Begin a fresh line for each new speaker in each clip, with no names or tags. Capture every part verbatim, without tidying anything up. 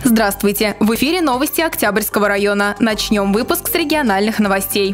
Здравствуйте! В эфире новости Октябрьского района. Начнем выпуск с региональных новостей.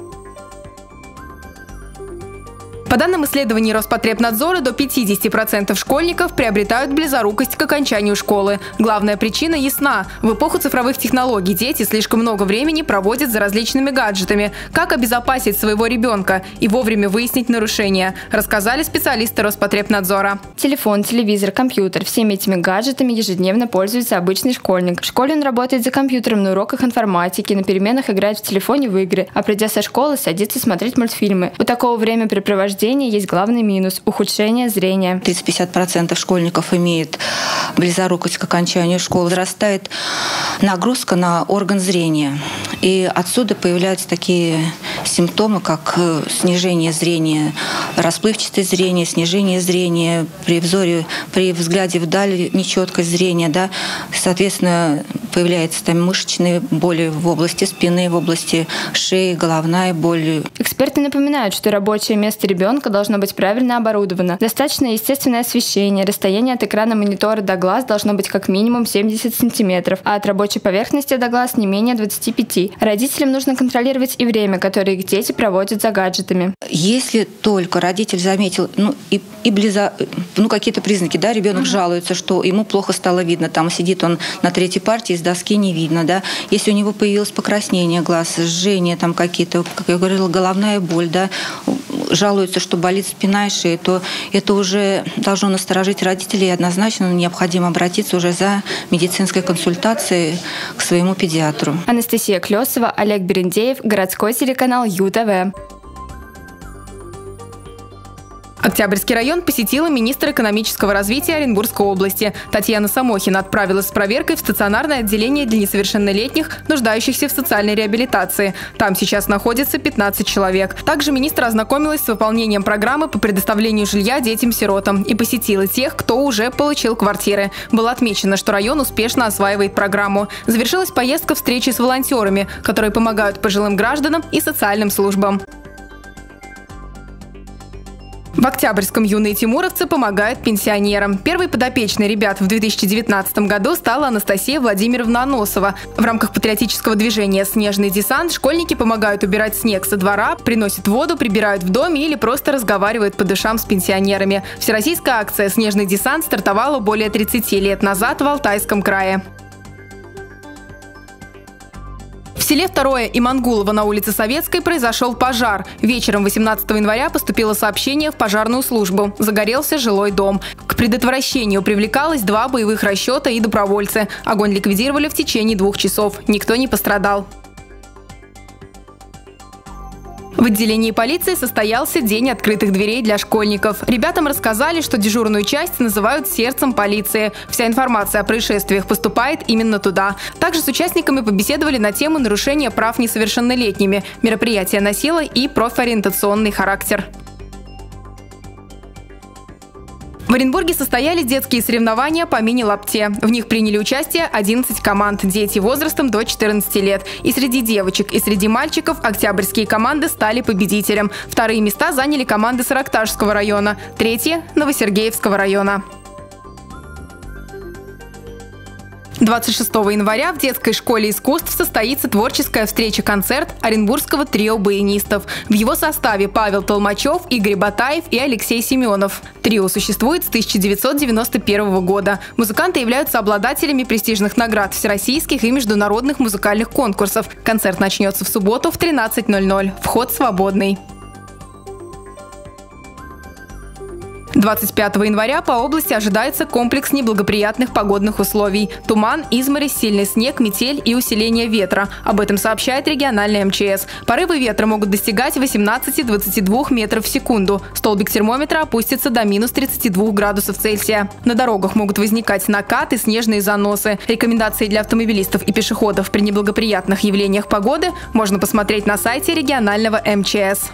По данным исследований Роспотребнадзора, до пятидесяти процентов школьников приобретают близорукость к окончанию школы. Главная причина ясна. В эпоху цифровых технологий дети слишком много времени проводят за различными гаджетами. Как обезопасить своего ребенка и вовремя выяснить нарушения, рассказали специалисты Роспотребнадзора.
Телефон, телевизор, компьютер – всеми этими гаджетами ежедневно пользуется обычный школьник. В школе он работает за компьютером на уроках информатики, на переменах играет в телефоне в игры, а придя со школы, садится смотреть мультфильмы. У такого времяпрепровождения есть главный минус – ухудшение зрения.
тридцать-пятьдесят процентов школьников имеют близорукость к окончанию школы. Возрастает нагрузка на орган зрения. И отсюда появляются такие симптомы, как снижение зрения, расплывчатое зрение, снижение зрения, при взоре, при взгляде вдаль нечеткость зрения. Да? Соответственно, появляются там мышечные боли в области спины, в области шеи, головная боль.
Эксперты напоминают, что рабочее место ребенка должно быть правильно оборудовано. Достаточно естественное освещение, расстояние от экрана монитора до глаз должно быть как минимум семьдесят сантиметров, а от рабочей поверхности до глаз не менее двадцати пяти. Родителям нужно контролировать и время, которое их дети проводят за гаджетами.
Если только родитель заметил ну, и, и близо, ну, какие-то признаки, да, ребенок uh-huh. жалуется, что ему плохо стало видно, там сидит он на третьей партии, с доски не видно, да, если у него появилось покраснение глаз, жжение там какие-то, как я говорила, головная боль, да, жалуются, что болит спина и шея, то это уже должно насторожить родителей, и однозначно необходимо обратиться уже за медицинской консультацией к своему педиатру.
Анастасия Клёсова, Олег Берендеев, городской телеканал ЮТВ.
Октябрьский район посетила министр экономического развития Оренбургской области. Татьяна Самохина отправилась с проверкой в стационарное отделение для несовершеннолетних, нуждающихся в социальной реабилитации. Там сейчас находится пятнадцать человек. Также министр ознакомилась с выполнением программы по предоставлению жилья детям-сиротам и посетила тех, кто уже получил квартиры. Было отмечено, что район успешно осваивает программу. Завершилась поездка встречи с волонтерами, которые помогают пожилым гражданам и социальным службам. В Октябрьском юные тимуровцы помогают пенсионерам. Первой подопечной ребят в две тысячи девятнадцатом году стала Анастасия Владимировна Аносова. В рамках патриотического движения «Снежный десант» школьники помогают убирать снег со двора, приносят воду, прибирают в доме или просто разговаривают по душам с пенсионерами. Всероссийская акция «Снежный десант» стартовала более тридцати лет назад в Алтайском крае. В селе Второе Имангулово на улице Советской произошел пожар. Вечером восемнадцатого января поступило сообщение в пожарную службу. Загорелся жилой дом. К предотвращению привлекалось два боевых расчета и добровольцы. Огонь ликвидировали в течение двух часов. Никто не пострадал. В отделении полиции состоялся день открытых дверей для школьников. Ребятам рассказали, что дежурную часть называют сердцем полиции. Вся информация о происшествиях поступает именно туда. Также с участниками побеседовали на тему нарушения прав несовершеннолетними. Мероприятие носило и профориентационный характер. В Оренбурге состоялись детские соревнования по мини-лапте. В них приняли участие одиннадцать команд, дети возрастом до четырнадцати лет. И среди девочек, и среди мальчиков октябрьские команды стали победителем. Вторые места заняли команды Сарыкташского района, третье – Новосергеевского района. двадцать шестого января в детской школе искусств состоится творческая встреча-концерт Оренбургского трио баянистов. В его составе Павел Толмачев, Игорь Батаев и Алексей Семенов. Трио существует с тысяча девятьсот девяносто первого года. Музыканты являются обладателями престижных наград всероссийских и международных музыкальных конкурсов. Концерт начнется в субботу в тринадцать ноль ноль. Вход свободный. двадцать пятого января по области ожидается комплекс неблагоприятных погодных условий. Туман, изморозь, сильный снег, метель и усиление ветра. Об этом сообщает региональная эм че эс. Порывы ветра могут достигать восемнадцати — двадцати двух метров в секунду. Столбик термометра опустится до минус тридцати двух градусов Цельсия. На дорогах могут возникать накаты, снежные заносы. Рекомендации для автомобилистов и пешеходов при неблагоприятных явлениях погоды можно посмотреть на сайте регионального эм че эс.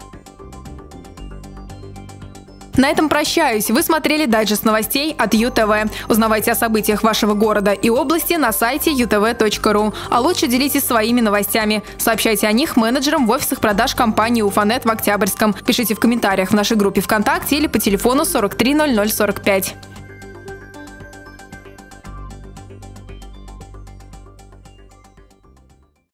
На этом прощаюсь. Вы смотрели дайджест новостей от ЮТВ. Узнавайте о событиях вашего города и области на сайте ю тэ вэ точка ру. А лучше делитесь своими новостями. Сообщайте о них менеджерам в офисах продаж компании «Уфанет» в Октябрьском. Пишите в комментариях в нашей группе ВКонтакте или по телефону сорок три ноль ноль сорок пять.